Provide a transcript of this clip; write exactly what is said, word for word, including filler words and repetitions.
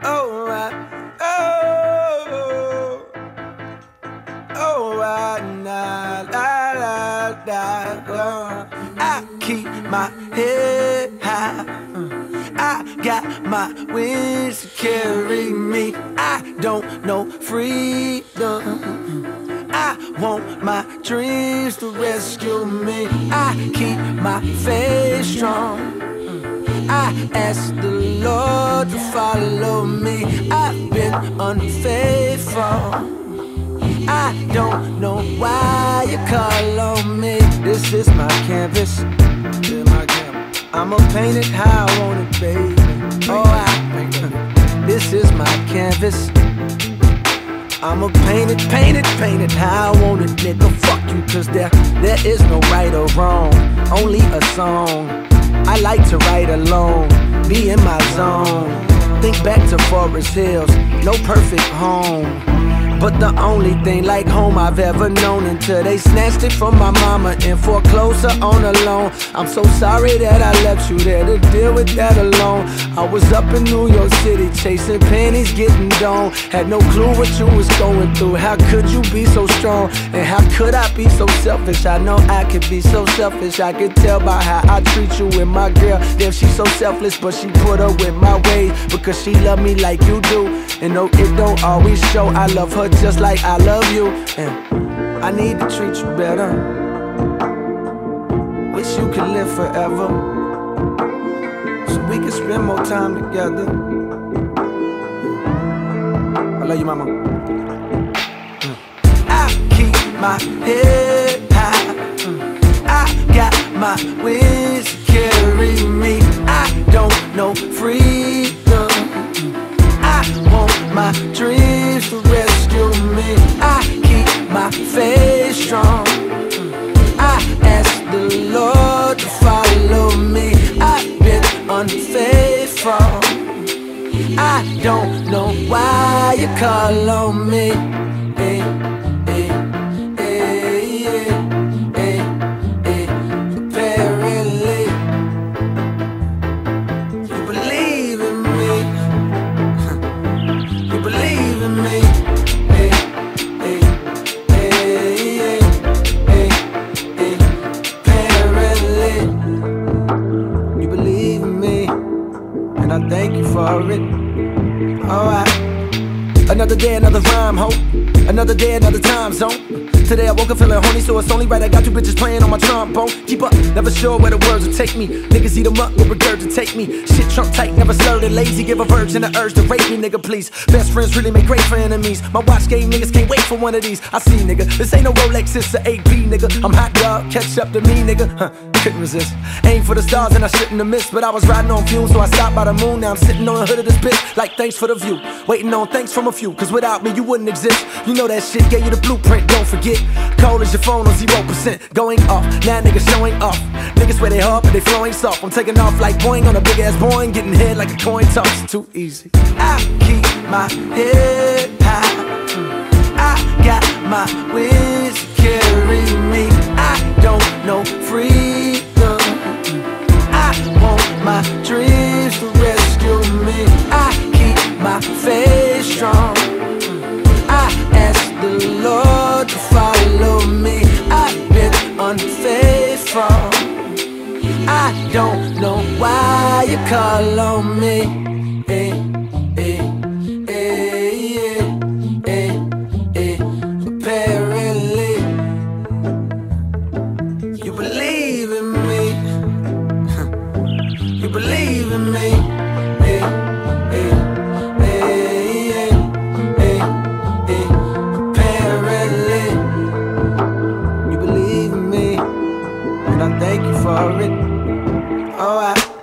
Oh, I, oh, oh, I, nah, la, la, la, oh. I keep my head high. I got my wings to carry me. I don't know freedom. I want my dreams to rescue me. I keep my faith strong. I ask the Lord to follow me. I've been unfaithful. I don't know why you call on me. This is my canvas. This is my canvas. I'ma paint it how I want it, baby. Oh, I paint it. This is my canvas. I'ma paint it, paint it, paint it how I want it, nigga. Fuck you, cause there, there is no right or wrong, only a song. I like to write alone, be in my zone. Think back to Forest Hills, no perfect home, but the only thing like home I've ever known, until they snatched it from my mama and foreclosed her on a loan. I'm so sorry that I left you there to deal with that alone. I was up in New York City chasing panties, getting down. Had no clue what you was going through. How could you be so strong? And how could I be so selfish? I know I could be so selfish. I could tell by how I treat you and my girl. Damn, she's so selfless, but she put up with my ways because she love me like you do. And no, it don't always show. I love her just like I love you, and I need to treat you better. Wish you could live forever, so we can spend more time together. I love you, mama. mm. I keep my head high. mm. I got my wings to carry me. I don't know freedom. I want my dreams to rescue me. I keep my faith strong. I ask the Lord to follow me. I've been unfaithful. I don't know why you call on me. Hey, hey, hey, hey, hey, hey. Apparently, you believe in me. You believe in me. Hey, hey, hey, hey, hey, apparently, you believe in me, and I thank you for it. Alright. Another day, another rhyme, ho. Another day, another time zone. Today I woke up feeling horny, so it's only right I got two bitches playing on my trombone. Keep up, never sure where the words will take me. Niggas eat them up, will regurgitate me. Shit trunk tight, never slurred and lazy. Give a virgin the urge to rape me, nigga, please. Best friends really make great for enemies. My watch game niggas can't wait for one of these. I see, nigga, this ain't no Rolex, it's a A P, nigga. I'm hot, dog, catch up to me, nigga. Huh, couldn't resist. Aim for the stars and I shouldn't have missed, but I was riding on fumes, so I stopped by the moon. Now I'm sitting on the hood of this bitch, like thanks for the view. Waiting on thanks from a few, cause without me you wouldn't exist. You know that shit gave you the blueprint, don't forget. Cold as your phone on zero percent, going off. Now niggas showing off. Niggas swear they hard, but they flowing soft. I'm taking off like Boeing on a big ass Boeing, getting hit like a coin toss. Too easy. I keep my head high. I got my wings to carry me. I don't know freedom. I want my dreams to rescue me. I keep my faith strong. I ask the Lord to follow me. I've been unfaithful. I don't know why you call on me. Hey, hey, hey, hey, hey. Apparently, you believe in me. You believe in me. Hey, hey, hey, hey, hey. Apparently, you believe in me, and I thank you for it. Alright.